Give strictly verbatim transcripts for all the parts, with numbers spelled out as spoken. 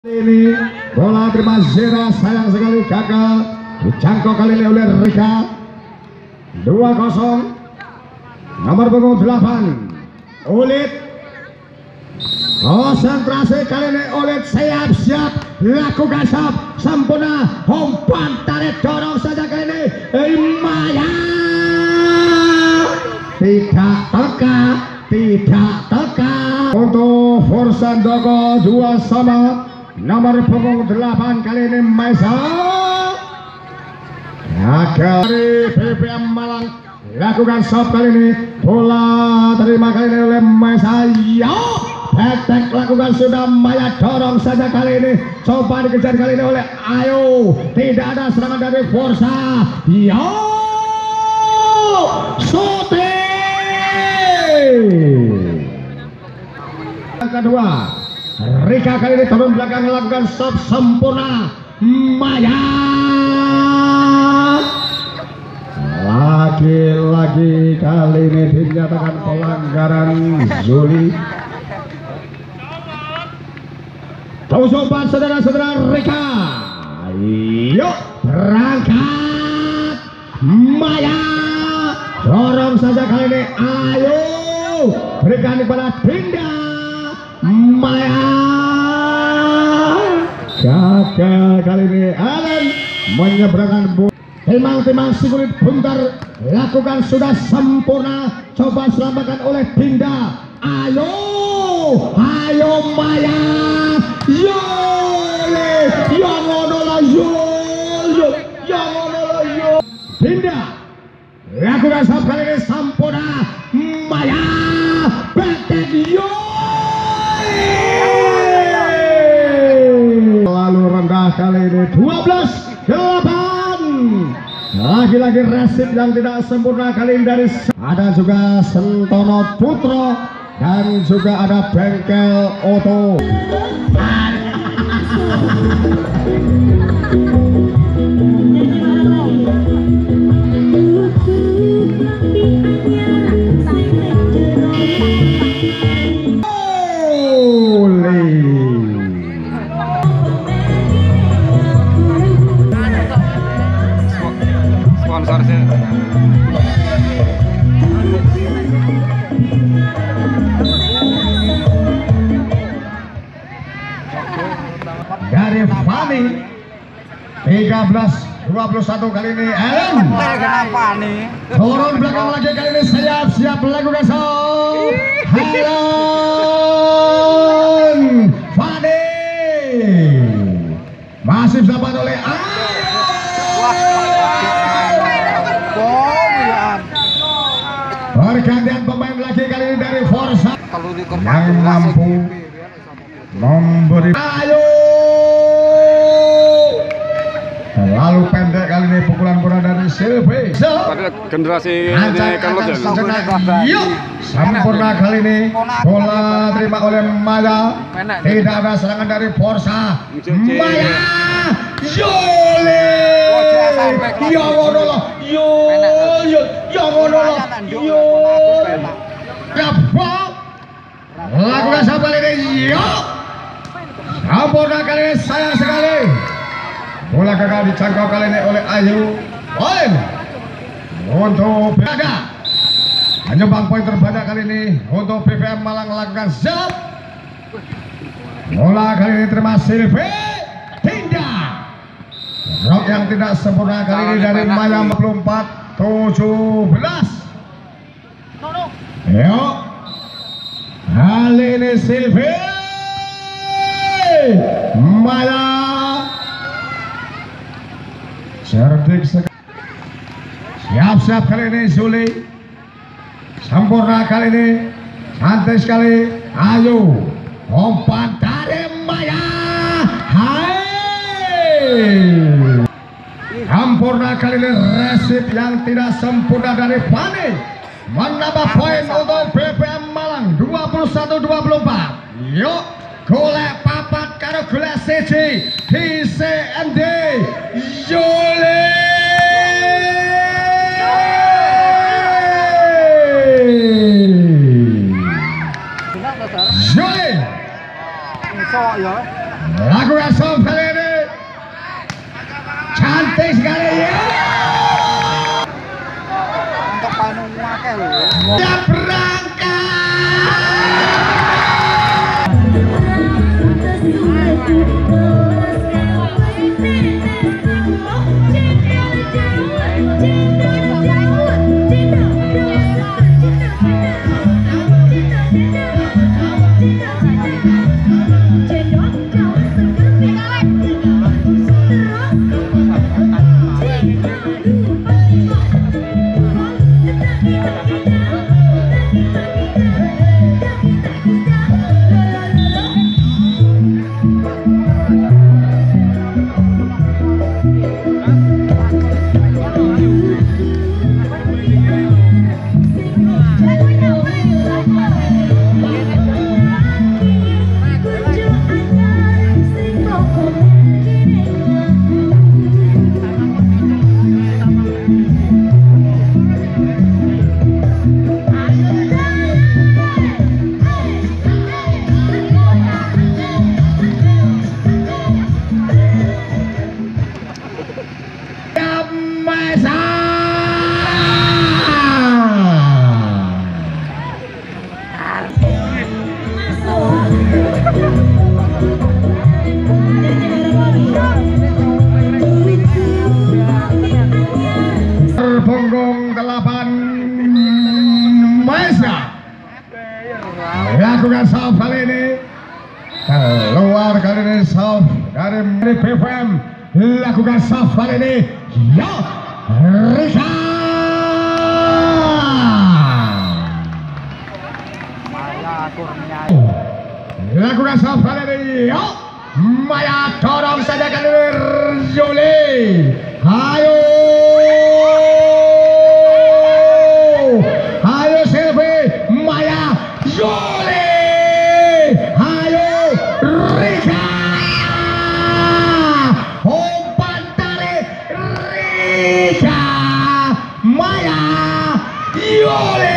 Ini bola terima Zera, sayang sekali gagal dijangkau kali ini oleh Rika. Dua kosong. Nomor punggung delapan Ulit. Konsentrasi kali ini Ulit, siap-siap lakukan shot sempurna, umpan tarik dorong saja kali ini Maya tidak teka, tidak teka untuk Forsan Doko. Dua sama. Nomor punggung delapan kali ini Maisa. Gagal dari B P M Malang lakukan shot kali ini, bola terima kali ini oleh Maisa. Yo, Petek lakukan sudah, Maya dorong saja kali ini, coba dikejar kali ini oleh Ayo. Tidak ada serangan dari Forsa. Yo, shooting. Yang kedua Rika kali ini turun belakang melakukan shot sempurna. Maya lagi-lagi kali ini dinyatakan pelanggaran Zuli. Coba saudara-saudara Rika, yuk berangkat. Maya dorong saja kali ini, ayo berikan kepada Dinda. Maya gagal kali ini, Alan menyeberangkan bola. Timang-timang si kulit buntar lakukan sudah sempurna, coba selamatkan oleh Dinda. Ayo, ayo Maya, yo le, yang ono lah yo, yo, yang ono lah yo. Dinda lakukan shot kali ini sempurna. Maya Petek yo. Lalu rendah kali ini dua belas delapan. Lagi-lagi resip yang tidak sempurna kali ini dari ada juga Sentono Putro dan juga ada Bengkel Oto. Dari Fani tiga belas dua puluh satu kali ini Ellen turun belakang lagi kali ini, siap-siap melakukan shot. Ellen Fani masih didapat oleh pergantian pemain lagi kali ini dari Forza yang mampu memberi. Ayo, lalu pendek kali ini pukulan bola dari Silvi. Pada generasi ini kan yuk, sempurna kali ini, bola terima oleh Maya. Tidak ada serangan dari Forza. Maya, Yole, yang ono lah, yo, yo, yang ono lah, yo, kapal. Lakukan siapa ini, yo. Sempurna kali ini, sayang sekali bola gagal dijangkau kali ini oleh Ayu. Poin untuk Braga. Menyumbang poin terbanyak kali ini untuk B P M Malang melakukan shot. Bola kali ini terima Silvi. Dinda rock yang tidak sempurna kali ini dari Maya. Empat puluh empat tujuh belas. Yuk kali ini Silvi. Maya cerdik sekali, siap-siap kali ini Zuli, sempurna kali ini, santai sekali. Ayo umpan dari Maya, hai sempurna kali ini, resip yang tidak sempurna dari Fani menambah poin untuk B P M Malang dua puluh satu dua puluh empat. Yuk golek papat karo golek siji di C M D Yole. Yole lakukan soft kali ini cantik sekali ya. Untuk panu ngake lho. Dia berangkat. Punggung delapan Maesa lakukan soft kali ini, keluar kali ini soft dari P F M, lakukan soft kali ini ya Rika lakukan soft kali ini ya Maya, dorong saja kali ini Juli, ayo ayo Silvi, Maya, Juli, ayo Rika, umpan dari Rika, Maya, Juli,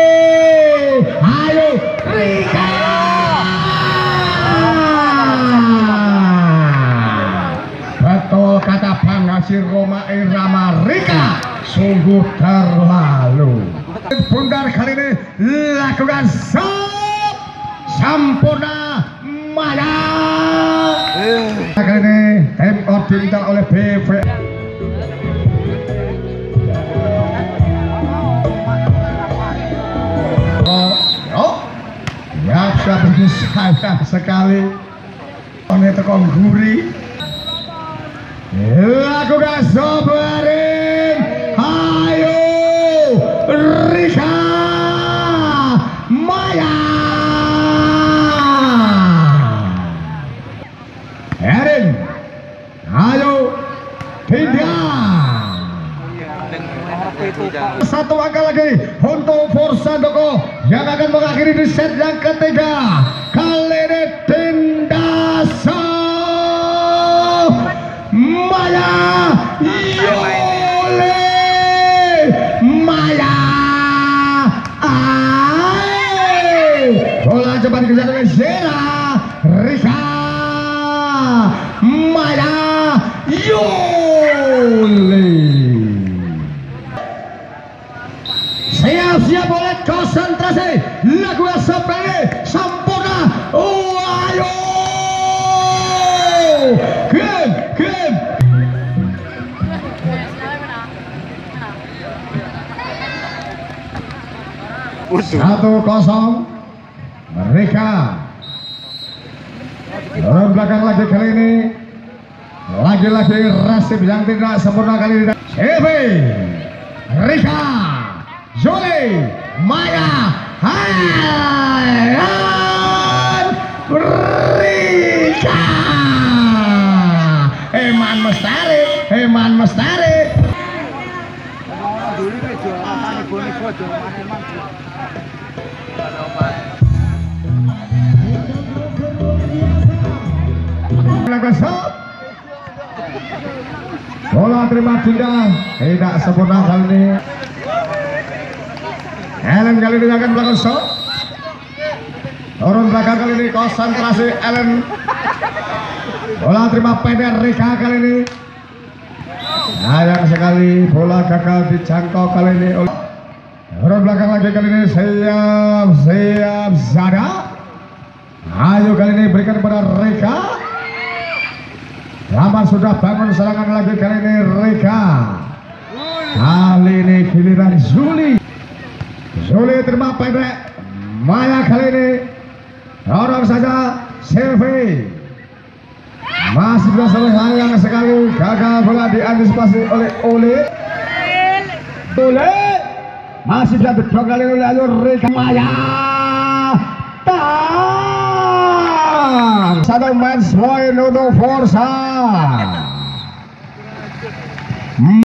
ayo Rika. Betul kata Pangasir Roma Irama, Rika sungguh terlalu. Bundar kali ini lakukan stop sempurna Maya. Kali ini tim ditinggal oleh B V. Oh, oh, ya sudah sayang sekali. Ini tekong gurih. Lakukan stop baring. Ayo Rika Maya. Erin, ayo pindah. Satu angka lagi untuk Forza Doko yang akan mengakhiri di set yang ketiga. Kali ini tindas Maya Yole Maya. Ay, bola cepat dikejar oleh Zera Rika Maya Yole. Siap-siap oleh konsentrasi, lakukan sampai sempurna. Oh, ayo game game satu kosong mereka. Dorong belakang lagi kali ini, lagi-lagi Rasif yang tidak sempurna kali ini. Silvi, Rika, Juli, Maya, Hayan, Rika, Eman Mestari, Eman Mestari. Bola terima tidak, tidak sempurna kali ini. Ellen kali ini akan melakukan shot. Turun belakang kali ini konsentrasi Ellen. Bola terima pendek Rika kali ini. Sayang sekali bola gagal dijangkau kali ini oleh orang belakang lagi kali ini. Siap, siap Zada. Ayo kali ini berikan kepada Rika. Lama sudah bangun serangan lagi kali ini Rika. Kali ini giliran Zuli. Zuli terima pendek. Maya kali ini. Orang saja Selvi. Masih bisa sayang sekali gagal bola diantisipasi oleh Ole. Ole masih bisa didorong kali oleh alur Rika. Maya tang satu match point untuk Forza.